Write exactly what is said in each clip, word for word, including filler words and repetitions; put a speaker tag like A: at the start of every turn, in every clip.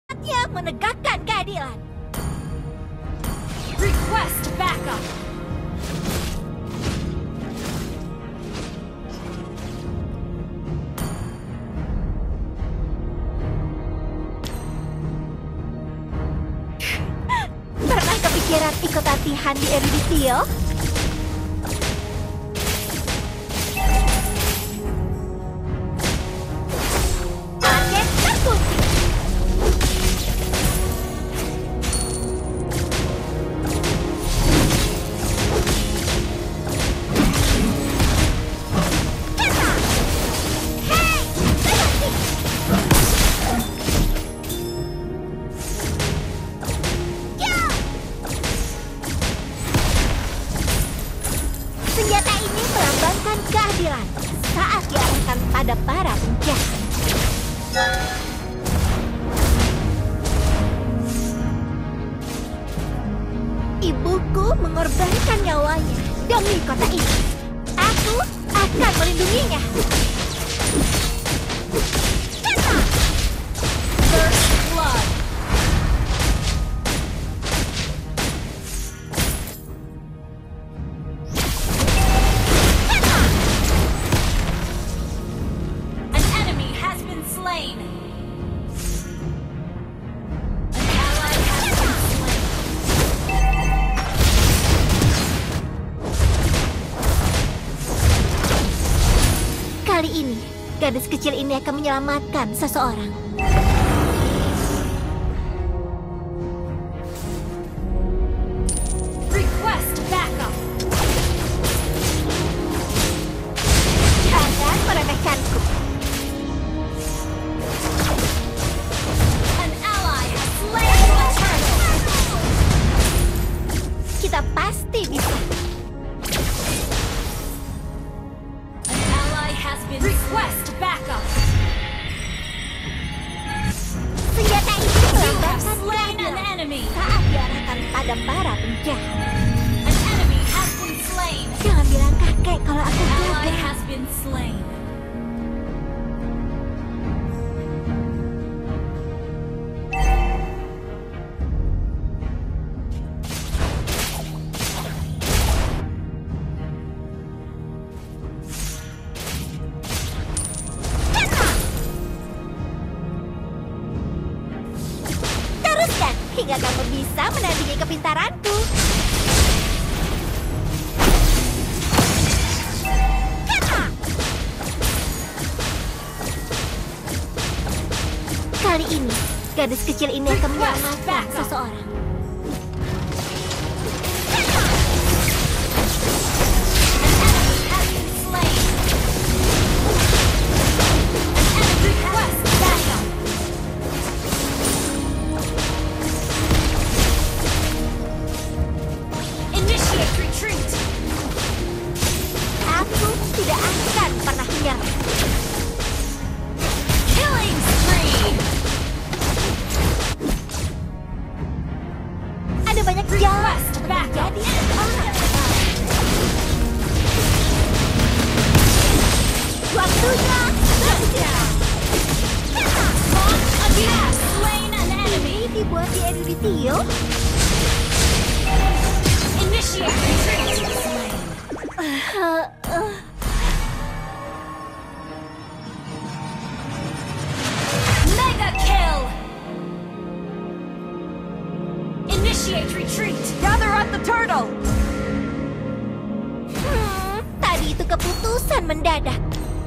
A: Saatnya menegakkan keadilan.
B: Request backup.
A: Pernah kepikiran ikut latihan di Eruditio? Paket terkunci. Kena! Hei, berhenti! Ya! Senjata ini melambangkan keadilan saat diarahkan pada para penjahat. Ibuku mengorbankan nyawanya demi kota ini. Aku akan melindunginya. Kena!
B: First blood.
A: Kena!
B: An enemy has been slain. An ally has been slain.
A: Kali ini, gadis kecil ini akan menyelamatkan seseorang.
B: Request backup.
A: Jangan meremehkanku.
B: An ally has slain the turtle.
A: Kita pasti bisa.
B: An ally has been request backup.
A: Senjata ini
B: You have
A: melambangkan
B: slain an
A: keadilan
B: enemy.
A: saat diarahkan pada para penjahat.
B: An enemy has been slain.
A: Jangan bilang kakek kalau aku
B: An ally
A: gagal.
B: has been slain.
A: Kena! Teruskan hingga kamu bisa menandingi kepintaranku. Kena! Kali ini, gadis kecil ini akan menyelamatkan seseorang. Kena!
B: Has been slain. An enemy request backup. Initiate retreat.
A: Aku tidak akan pernah menyerah.
B: Killing spree.
A: Ada banyak jalan
B: Request
A: untuk
B: backup.
A: menjadi seorang. Waktunya bekerja. Kena!
B: You have slain an enemy.
A: Ini dibuat di Eruditio.
B: Initiate retreat. Slain.
A: Uh, uh,
B: Mega kill. Initiate retreat. Gather at the turtle.
A: hmm, tadi itu keputusan mendadak.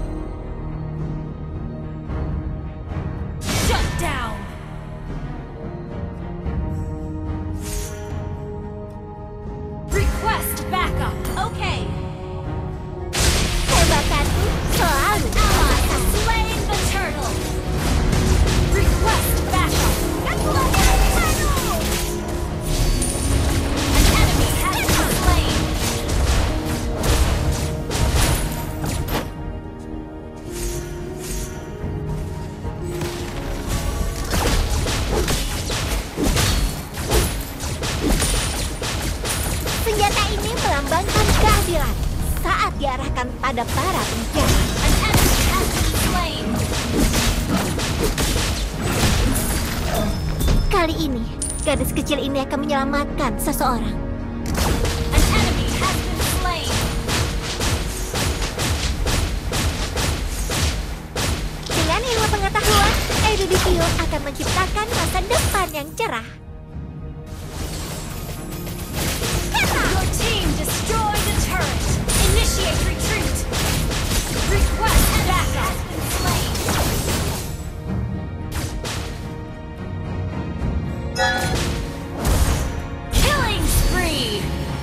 B: Shut down. Request backup. Okay.
A: Tembakanku selalu
B: Ally has slain the turtle. Request backup. An enemy has been slain.
A: Senjata ini melambangkan keadilan saat diarahkan pada para penjahat.
B: An enemy has been slain.
A: Kali ini, gadis kecil ini akan menyelamatkan seseorang.
B: An enemy has been slain.
A: Dengan ilmu pengetahuan, Eruditio akan menciptakan masa depan yang cerah.
B: Your team destroyed a turret. Initiate retreat. Request backup. Slain. Killing spree.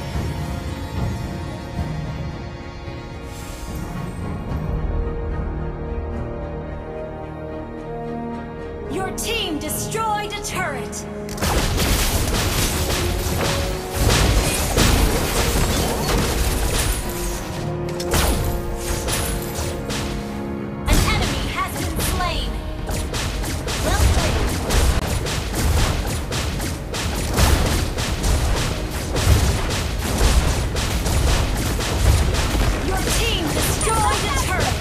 B: Your team destroyed a turret. An enemy has been slain. Well played. Your team destroyed a turret.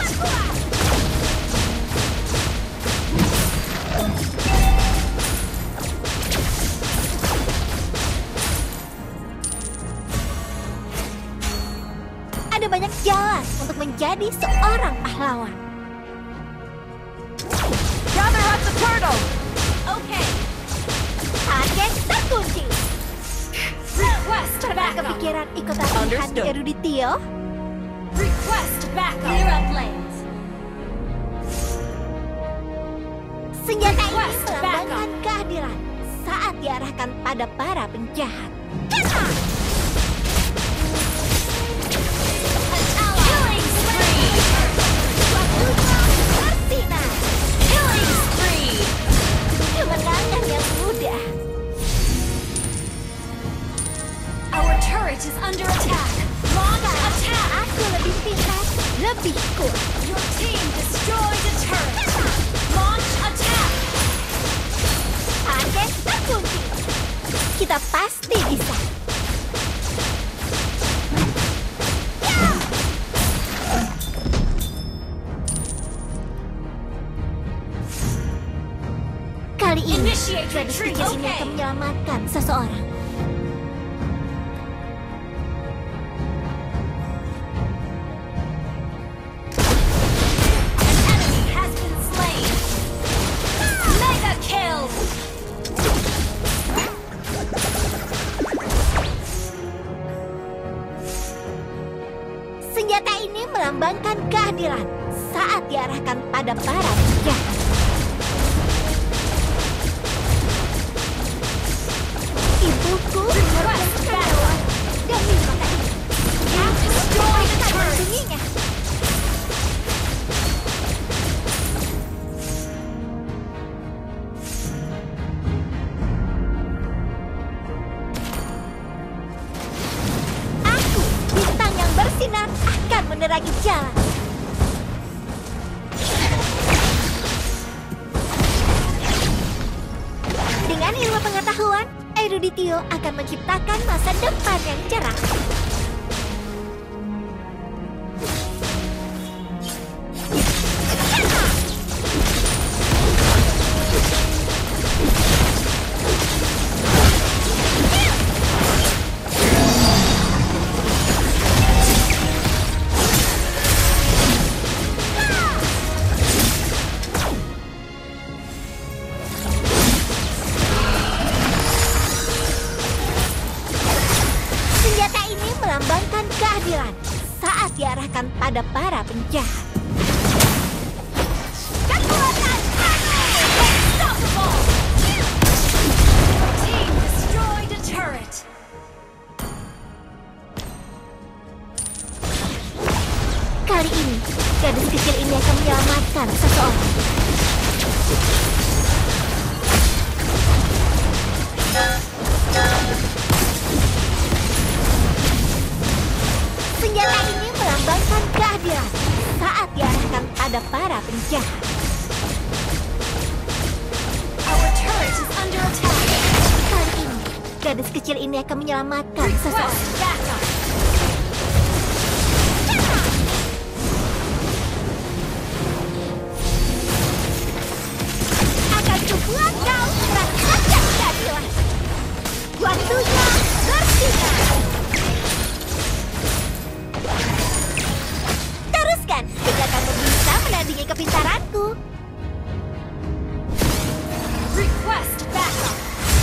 A: Ada banyak jalan untuk menjadi seorang pahlawan.
B: Gather up the turtle. Okay.
A: Target terkunci.
B: Request
A: Pernah
B: backup.
A: kepikiran ikut latihan di
C: Understood.
A: Eruditio?
B: Request backup. Clear up lanes.
A: Senjata ini
B: Request
A: melambangkan kehadiran saat diarahkan pada para penjahat. Kena!
B: Killing spree.
A: Waktunya bersinar.
B: Killing spree.
A: Kemenangan yang mudah.
B: Our turret is under attack. Launch attack.
A: Aku lebih pintar, lebih kuat.
B: Your team destroyed a turret. Launch attack.
A: Target terkunci. Kita pasti bisa. Ya! Kali ini,
B: Initiate
A: gadis
B: retreat.
A: kecil ini
B: Okay.
A: akan menyelamatkan seseorang.
B: An enemy has been slain. Mega kill.
A: Senjata ini melambangkan kehadiran saat diarahkan pada para penjahat. Ibuku
B: Request backup.
A: demi mata ini.
B: You destroyed a
A: Akan
B: turret.
A: melindunginya. Aku, bintang yang bersinar, akan menerangi jalan. Dengan ilmu pengetahuan, Eruditio akan menciptakan masa depan yang cerah. Senjata ini melambangkan kehadiran saat diarahkan pada para penjahat. Kekuatan
B: Unstoppable. Your team destroyed a turret.
A: Kali ini, gadis kecil ini akan menyelamatkan seseorang. Senjata ini melambangkan kehadiran saat diarahkan pada para penjahat.
B: Our turret is under attack.
A: Kali ini, gadis kecil ini akan menyelamatkan seseorang.
B: Request backup.
A: Akan kubuat kau merasakan
B: Request backup.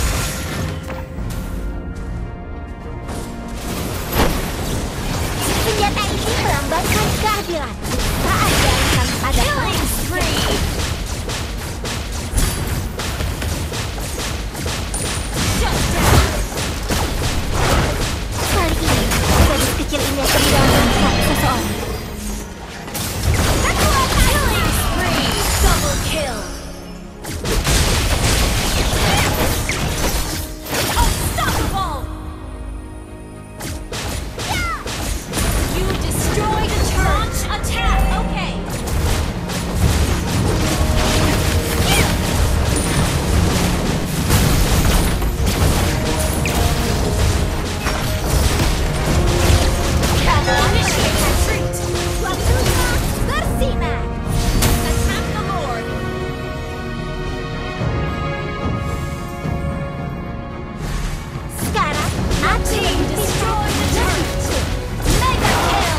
A: Senjata ini melambangkan keadilan. Saat diarahkan pada
B: Killing spree. Shut down.
A: kali ini, gadis kecil ini akan menyelamatkan seseorang.
B: Killing spree. Double kill. Unstoppable. You destroyed a turret. Launch attack. Okay. Initiate retreat.
A: Waktunya bersinar.
B: Attack the Lord.
A: Sekarang,
B: Your
A: aku
B: team
A: menghentikan
B: destroyed the turret. Mega kill.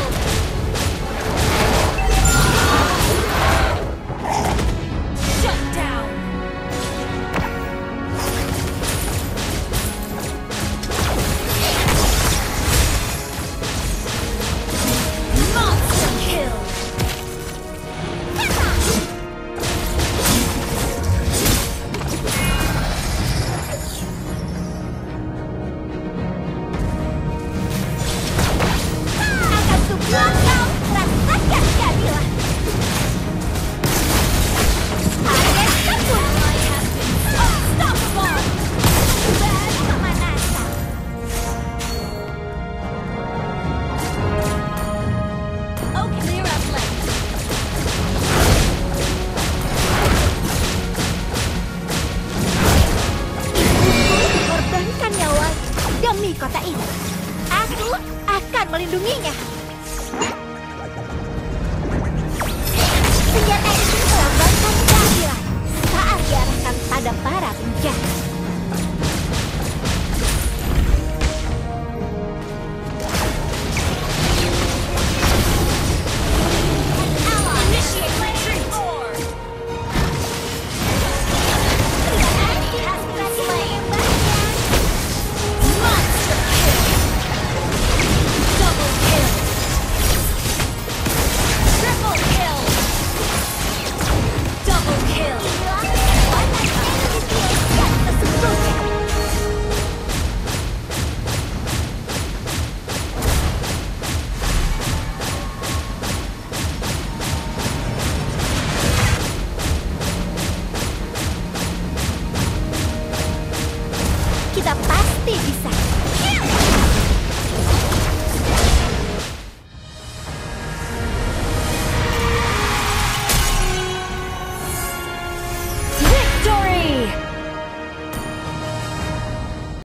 B: Shut down. Monster kill.
A: akan kubuat kau rasakan keadilan. Agen sempurna.
B: Ally has been unstoppable.
A: Baru pemanasan.
B: Okay, clear up lane.
A: Korbankan nyawa demi kota ini. Aku akan melindunginya. Senjata ini melambangkan keadilan saat diarahkan pada para penjahat.
B: Ally initiate retreat. Monster kill. Double kill. Triple kill. Double kill.
A: Kita pasti bisa.